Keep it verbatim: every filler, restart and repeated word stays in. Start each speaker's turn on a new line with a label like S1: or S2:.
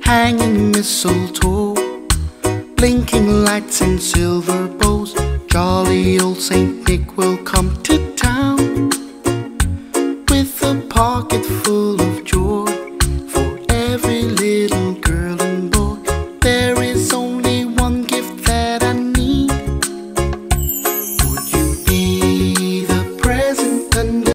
S1: hanging mistletoe, blinking lights and silver bows. Jolly old Saint Nick will come